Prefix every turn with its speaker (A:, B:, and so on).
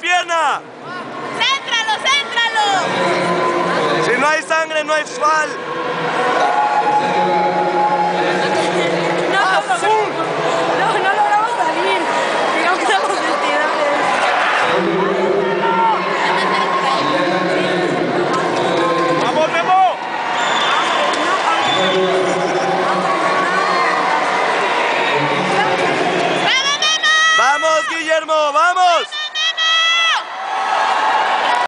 A: pierna!
B: ¡Céntralo, céntralo!
A: Si no hay sangre, no hay sal.
B: No logramos salir. Digamos a los vestidores.
A: ¡Vamos, Memo!